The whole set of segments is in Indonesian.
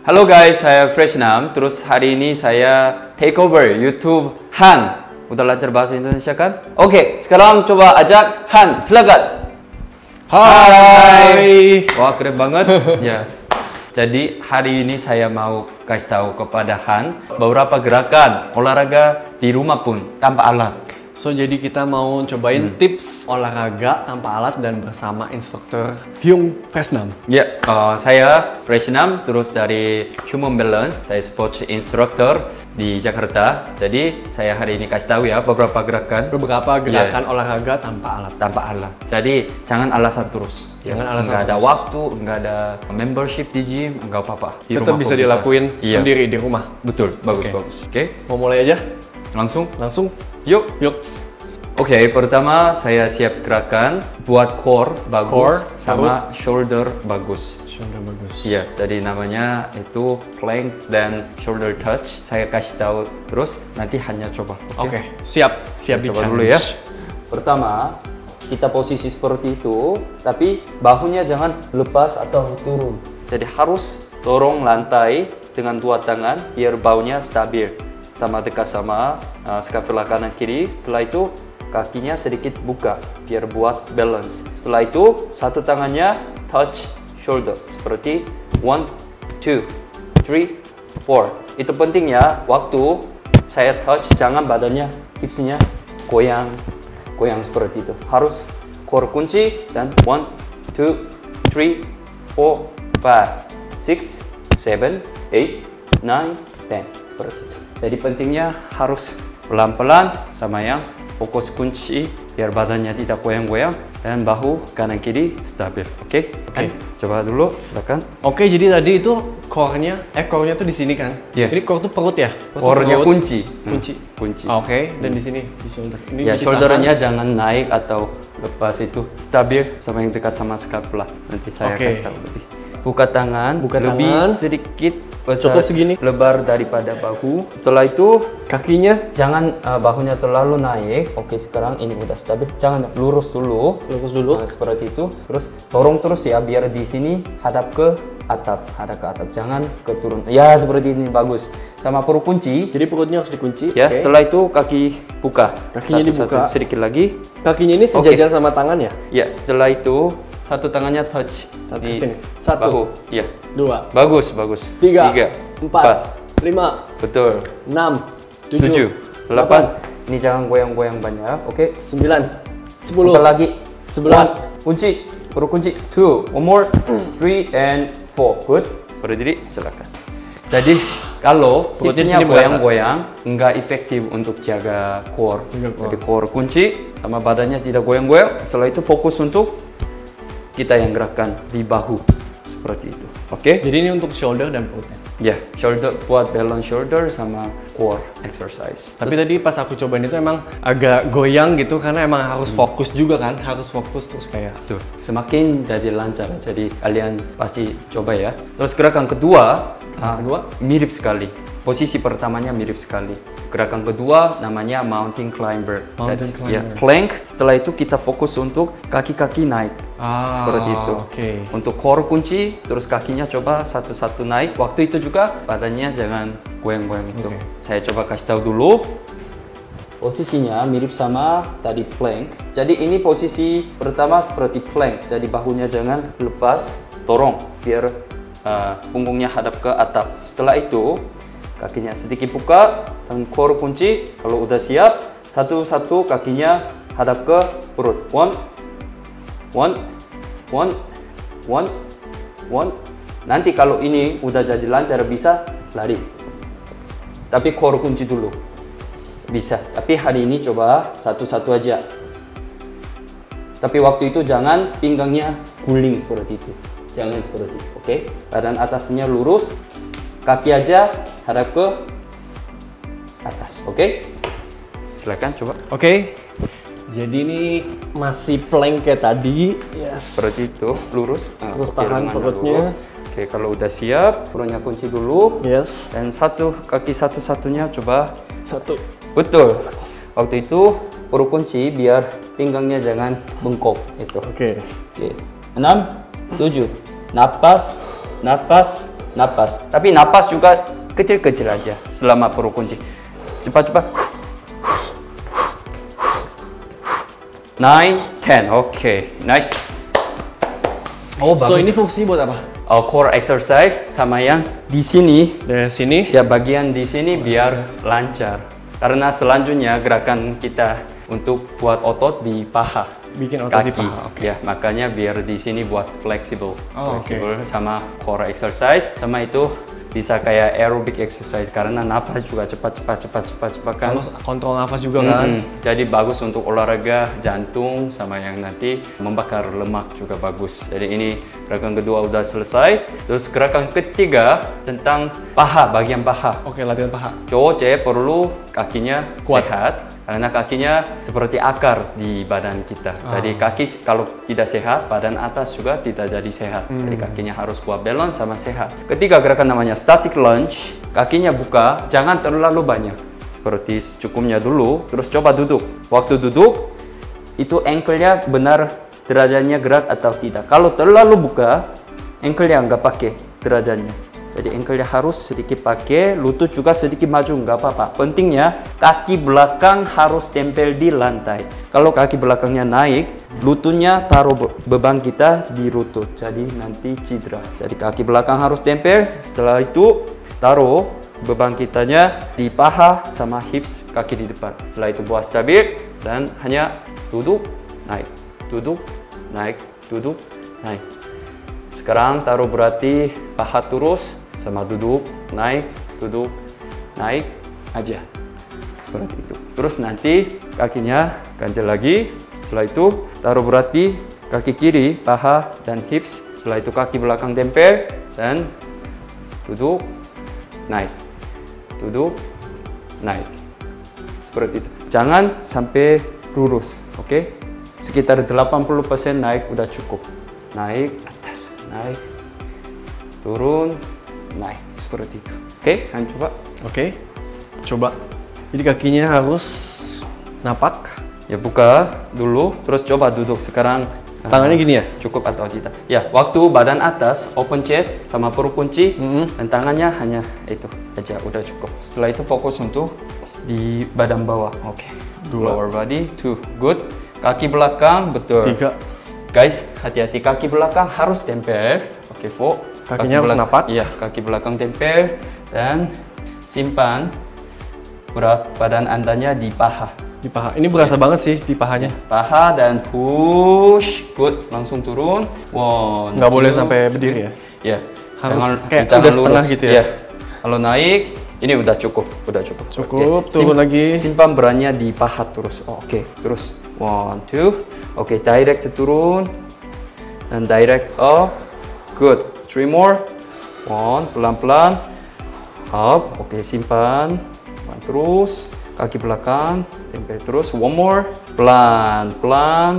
Halo guys, saya Freshnam. Terus hari ini saya take over YouTube Han. Udah lancar bahasa Indonesia kan? Oke, sekarang coba ajak Han, silakan. Hai. Wah, keren banget. Ya. Jadi hari ini saya mau kasih tahu kepada Han beberapa gerakan olahraga di rumah pun tanpa alat. So, jadi kita mau cobain tips olahraga tanpa alat dan bersama instruktur Hyung Freshnam. Ya, saya Freshnam, terus dari Human Balance, saya sports instructor di Jakarta. Jadi saya hari ini kasih tahu ya beberapa gerakan Olahraga tanpa alat. tanpa alat. Jadi jangan alasan terus. Jangan alasan nggak ada terus. waktu, nggak ada membership di gym, nggak apa-apa. Di Tetap rumah bisa kok dilakuin Iya. sendiri di rumah. Betul, bagus, Oke. bagus. Oke, Mau mulai aja? langsung. Langsung. Yuk. Yuks. Oke, pertama saya siap gerakan buat core bagus Core, sama shoulder bagus. Sudah bagus. Iya, jadi namanya itu plank dan shoulder touch. Saya kasih tahu terus, nanti hanya coba. Oke, siap. Siap di Coba dulu ya. Pertama, kita posisi seperti itu, tapi bahunya jangan lepas atau turun. Jadi harus dorong lantai dengan dua tangan biar bahunya stabil. Sama dekat sama scapula kanan kiri. Setelah itu kakinya sedikit buka biar buat balance. Setelah itu satu tangannya touch shoulder seperti 1, 2, 3, 4. Itu penting ya, waktu saya touch jangan badannya hipsnya goyang seperti itu. Harus core kunci dan 1, 2, 3, 4, 5, 6, 7, 8, 9, 10 seperti itu. Jadi pentingnya harus pelan-pelan sama yang fokus kunci biar badannya tidak goyang-goyang dan bahu kanan kiri stabil. Oke? Oke. Coba dulu, silakan. Oke, jadi tadi itu core-nya tuh di sini kan? Iya. Ini core tuh perut ya? Perut tuh Core-nya perut. kunci. Kunci. Kunci. Oke, dan di sini di shoulder. Ini Ya, di shouldernya jangan naik atau lepas, itu stabil sama yang dekat sama scapula. Nanti saya Oke. kasih tahu lebih. Buka tangan, Buka lebih tangan. sedikit besar, Cukup segini. lebar daripada bahu. Setelah itu kakinya jangan bahunya terlalu naik. Oke, sekarang ini udah stabil. Jangan lurus dulu. lurus dulu. Nah, seperti itu. Terus dorong terus ya biar di sini hadap ke atap, jangan ke turun. Ya, seperti ini bagus. Sama perut kunci. Jadi perutnya harus dikunci. Ya, Oke. setelah itu kaki buka. Kakinya dibuka. Sedikit lagi. Kakinya ini sejajar sama tangan ya? Ya, setelah itu satu tangannya touch Satu di sini. Satu. bahu. Ya. 2, Bagus. 3, 4. 5, Betul. 6, 7, 7, 8. Ini jangan goyang-goyang banyak. Oke. 9, 10, Buka lagi. 11. Kunci. Perut kunci. 2. One more. 3 and 4. Good. Berdiri. Silakan. Jadi kalau Perutnya hipsnya sini berasa. goyang-goyang, nggak efektif untuk jaga core. Jaga core. Jadi core kunci sama badannya tidak goyang-goyang. Setelah itu fokus untuk kita yang gerakan di bahu seperti itu. Oke? Jadi ini untuk shoulder dan perutnya. Ya, shoulder buat balance shoulder sama core exercise. Tapi tadi pas aku cobain itu emang agak goyang gitu karena emang harus fokus juga kan, harus fokus terus kayak. Tuh, semakin jadi lancar. Jadi kalian pasti coba ya. Terus gerakan kedua, mirip sekali. Posisi pertamanya mirip sekali. Gerakan kedua namanya mountain climber. Mountain Ya, climber. plank. Setelah itu kita fokus untuk kaki-kaki naik. Seperti itu. Oke. Untuk core kunci, terus kakinya coba satu-satu naik. Waktu itu juga badannya jangan goyang-goyang itu. Oke. Saya coba kasih tahu dulu. Posisinya mirip sama tadi plank. Jadi ini posisi pertama seperti plank. Jadi bahunya jangan lepas, dorong biar punggungnya hadap ke atap. Setelah itu kakinya sedikit buka dan core kunci. Kalau udah siap, satu-satu kakinya hadap ke perut. One. Nanti kalau ini udah jadi lancar bisa lari. Tapi core kunci dulu. Bisa. Tapi hari ini coba satu-satu aja. Tapi waktu itu jangan pinggangnya guling seperti itu. Jangan seperti itu. Oke? Badan atasnya lurus. Kaki aja hadap ke atas. Oke? Silakan coba. Oke. Jadi ini masih plank kayak tadi. Yes. Seperti itu, lurus. Terus Oke, tahan lengannya perutnya. lurus. Oke, kalau udah siap, perutnya kunci dulu. Yes. Dan satu kaki satu-satunya coba. Satu. Betul. Waktu itu perut kunci biar pinggangnya jangan bengkok itu. Oke. Oke. 6, 7. Nafas, napas. Tapi napas juga kecil-kecil aja selama perut kunci. Cepat-cepat. 9, 10. Oke, nice. Oh, bagus. So ini fungsinya buat apa? Core exercise sama yang di sini. Dari sini? Ya, bagian di sini biar lancar. Karena selanjutnya gerakan kita untuk buat otot di paha. Bikin otot kaki. di paha. Okay. Ya, makanya biar di sini buat fleksibel. Fleksibel sama core exercise. Sama itu bisa kayak aerobic exercise karena nafas juga cepat kan. Harus kontrol nafas juga kan. Jadi bagus untuk olahraga jantung sama yang nanti membakar lemak juga bagus. Jadi ini gerakan kedua udah selesai. Terus gerakan ketiga tentang paha, bagian paha. Oke, latihan paha. Cowok perlu kakinya kuat, sehat. Karena kakinya seperti akar di badan kita. Jadi kaki kalau tidak sehat, badan atas juga tidak jadi sehat. Jadi kakinya harus kuat, balance sama sehat. Ketiga gerakan namanya static lunge. Kakinya buka, jangan terlalu banyak. Seperti secukupnya dulu, terus coba duduk. Waktu duduk, itu ankle-nya benar derajatnya gerak atau tidak. Kalau terlalu buka, ankle-nya nggak pakai derajatnya. Jadi ankle-nya harus sedikit pakai, lutut juga sedikit maju, nggak apa-apa. Pentingnya kaki belakang harus tempel di lantai. Kalau kaki belakangnya naik, lututnya taruh beban kita di lutut. Jadi nanti cedera. Jadi kaki belakang harus tempel. Setelah itu taruh beban kitanya di paha sama hips kaki di depan. Setelah itu buat stabil dan hanya duduk, naik, duduk, naik, duduk, naik. Sekarang taruh berarti paha terus. Sama duduk, naik, aja. Seperti itu. Terus nanti kakinya ganti lagi. Setelah itu taruh berarti kaki kiri, paha, dan hips. Setelah itu kaki belakang tempel dan duduk, naik. Duduk, naik. Seperti itu. Jangan sampai lurus, oke? Sekitar 80% naik udah cukup. Naik, atas, naik, turun, naik, seperti itu. Oke, kan coba. Oke, coba. Jadi kakinya harus napak. Ya, buka dulu, terus coba duduk. Sekarang tangannya gini ya? Cukup atau tidak? Ya, waktu badan atas, open chest, sama perut kunci, dan tangannya hanya itu aja, udah cukup. Setelah itu fokus untuk di badan bawah. Oke. Lower body, 2, good. Kaki belakang, betul. 3. Guys, hati-hati, kaki belakang harus tempel. Oke, kakinya harus napak. Iya, kaki belakang tempel dan simpan berat badan andanya di paha. Di paha. Ini berasa banget sih di pahanya. Paha dan push, good. Langsung turun. Nggak boleh sampai berdiri ya? Ya. Harus kayak udah setengah gitu ya? Kalau naik, ini udah cukup, Cukup, turun lagi. Simpan beratnya di paha terus. Oke, terus 1, 2. Oke, direct turun dan direct up. Good. 3 more. 1, pelan-pelan. Up. Oke, simpan. Terus. Kaki belakang. Tempel terus. 1 more. Pelan.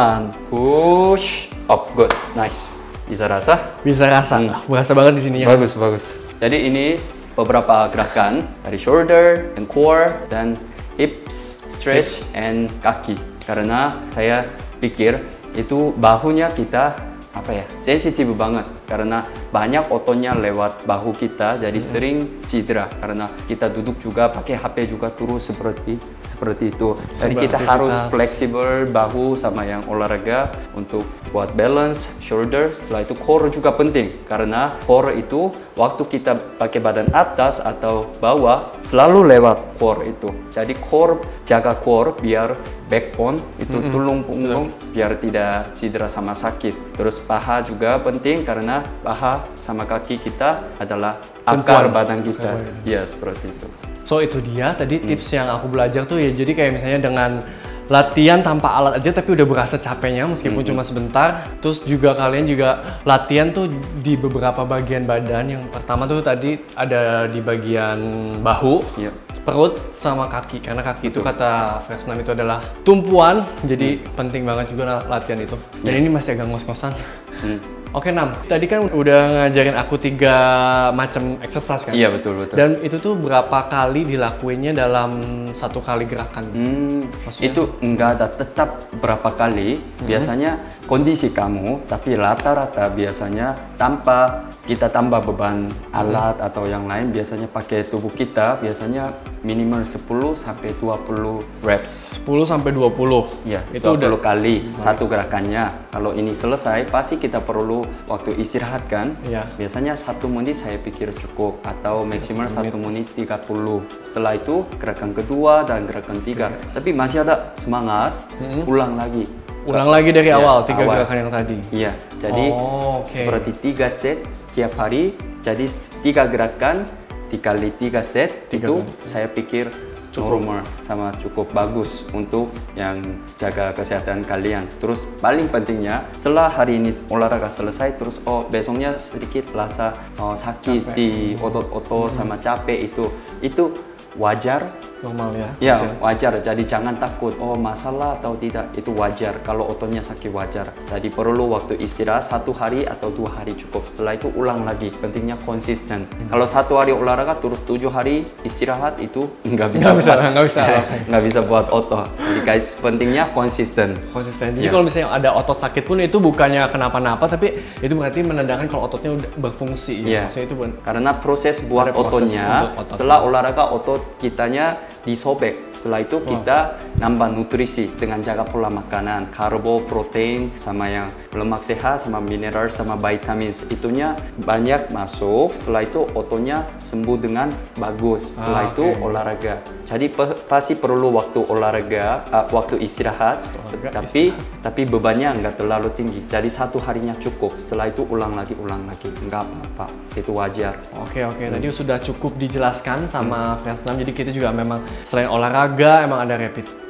Push. Up. Good. Nice. Bisa rasa? Bisa rasa. Berasa banget di sini ya. Bagus. Jadi ini beberapa gerakan dari shoulder, and core, dan hips, stretch, and kaki. Karena saya pikir itu bahunya kita sensitif banget karena banyak ototnya lewat bahu kita, jadi sering cedera karena kita duduk juga pakai HP juga terus seperti itu. Jadi kita harus fleksibel bahu sama yang olahraga untuk buat balance shoulder. Setelah itu core juga penting karena core itu waktu kita pakai badan atas atau bawah selalu lewat core itu. Jadi jaga core biar backbone itu tulang punggung biar tidak cedera sama sakit. Terus paha juga penting karena paha sama kaki kita adalah akar badan kita. Ya, seperti itu. So itu dia tadi tips yang aku belajar tuh ya. Jadi kayak misalnya dengan latihan tanpa alat aja tapi udah berasa capeknya meskipun cuma sebentar. Terus juga kalian juga latihan tuh di beberapa bagian badan. Yang pertama tuh tadi ada di bagian bahu, perut sama kaki. Karena kaki itu kata Fresnam itu adalah tumpuan. Jadi penting banget juga latihan itu. Dan ini masih agak ngos-ngosan. Oke, Nam. Tadi kan udah ngajarin aku 3 macam exercise kan? Iya, betul. Dan itu tuh berapa kali dilakuinnya dalam satu kali gerakan? Maksudnya? Itu enggak ada tetap berapa kali. Biasanya kondisi kamu, tapi rata-rata biasanya tanpa kita tambah beban alat atau yang lain, biasanya pakai tubuh kita, biasanya minimal 10 sampai 20 reps. 10 sampai 20. Ya, Itu 20 kali satu gerakannya. Kalau ini selesai, pasti kita perlu waktu istirahat kan. Iya. Biasanya 1 menit saya pikir cukup, atau maksimal 1 menit 30. Setelah itu gerakan kedua dan gerakan 3. Tapi masih ada semangat, ulang lagi. Ulang lagi dari Ya, awal 3 awal. gerakan yang tadi. Iya, jadi seperti 3 set setiap hari. Jadi 3 gerakan dikali 3 set, itu saya pikir normal sama cukup bagus untuk yang jaga kesehatan kalian. Terus paling pentingnya setelah hari ini olahraga selesai, terus besoknya sedikit rasa sakit di otot-otot sama capek, itu wajar. Normal ya? Ya, wajar. Jadi jangan takut, masalah atau tidak, itu wajar. Kalau ototnya sakit wajar. Jadi perlu waktu istirahat 1 hari atau 2 hari cukup. Setelah itu ulang lagi. Pentingnya konsisten. Kalau 1 hari olahraga terus 7 hari istirahat, itu nggak bisa nggak bisa buat otot. Jadi guys, pentingnya konsisten. Jadi kalau misalnya ada otot sakit pun itu bukannya kenapa-napa, tapi itu berarti menandakan kalau ototnya udah berfungsi. Maksudnya itu karena proses buat ototnya, setelah olahraga otot kitanya disobek. Setelah itu kita nambah nutrisi dengan jaga pola makanan, karbo, protein, sama yang lemak sehat, sama mineral, sama vitamin. Itunya banyak masuk. Setelah itu ototnya sembuh dengan bagus. Setelah itu olahraga. Jadi pasti perlu waktu olahraga, waktu istirahat. Tapi bebannya nggak terlalu tinggi. Jadi 1 harinya cukup. Setelah itu ulang lagi, nggak apa-apa. Itu wajar. Oke. Tadi sudah cukup dijelaskan sama Friends 6. Jadi kita juga memang selain olahraga, emang ada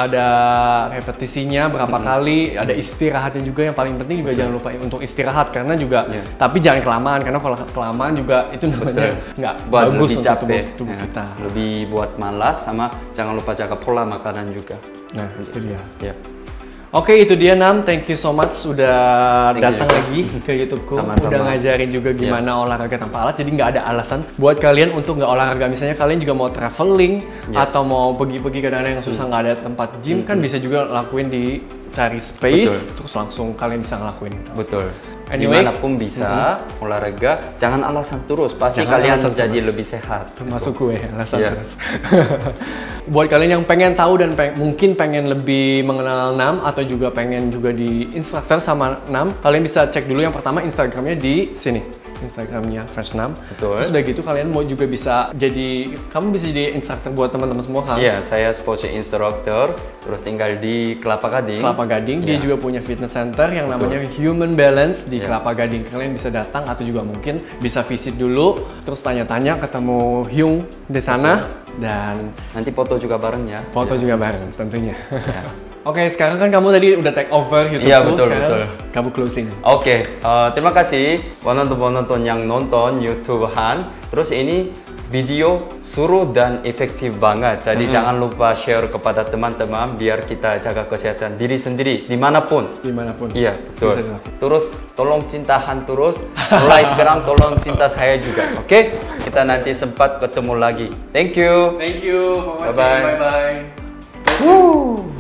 repetisinya berapa kali, ada istirahatnya juga. Yang paling penting juga jangan lupa untuk istirahat, karena juga tapi jangan kelamaan, karena kalau kelamaan juga itu namanya nggak bagus untuk tubuh kita. Lebih buat malas, sama jangan lupa jaga pola makanan juga. Nah, itu dia. Ya. Oke, itu dia Nam. Thank you so much sudah datang lagi ke YouTubeku. Udah ngajarin juga gimana olahraga tanpa alat. Jadi nggak ada alasan buat kalian untuk nggak olahraga. Misalnya kalian juga mau traveling atau mau pergi-pergi kadang-kadang yang susah, nggak ada tempat gym, kan bisa juga lakuin di cari space, terus langsung kalian bisa ngelakuin itu. Betul. Anyway, dimanapun bisa olahraga, jangan alasan terus. Pasti kalian jadi lebih sehat. Termasuk gue, alasan terus. Buat kalian yang pengen tahu dan mungkin pengen lebih mengenal Nam, atau juga pengen juga di instructor sama Nam, kalian bisa cek dulu yang pertama Instagramnya di sini. Instagramnya Friends 6. Betul. Terus udah gitu kalian mau juga bisa kamu bisa jadi instructor buat teman-teman semua kan? Iya, saya sports instructor, terus tinggal di Kelapa Gading. Dia juga punya fitness center yang namanya Human Balance di Kelapa Gading. Kalian bisa datang atau juga mungkin bisa visit dulu, terus tanya-tanya, ketemu Hyung di sana, dan nanti foto juga bareng ya. Foto juga bareng tentunya. Oke, sekarang kan kamu tadi udah take over YouTube-ku, sekarang kamu closing. Oke, terima kasih penonton-penonton yang nonton YouTube Han. Terus ini video seru dan efektif banget. Jadi jangan lupa share kepada teman-teman biar kita jaga kesehatan diri sendiri dimanapun. Iya, betul. Terus tolong cinta Han terus. Mulai sekarang tolong cinta saya juga. Oke? Kita nanti sempat ketemu lagi. Thank you. Thank you. Bye-bye. Bye-bye.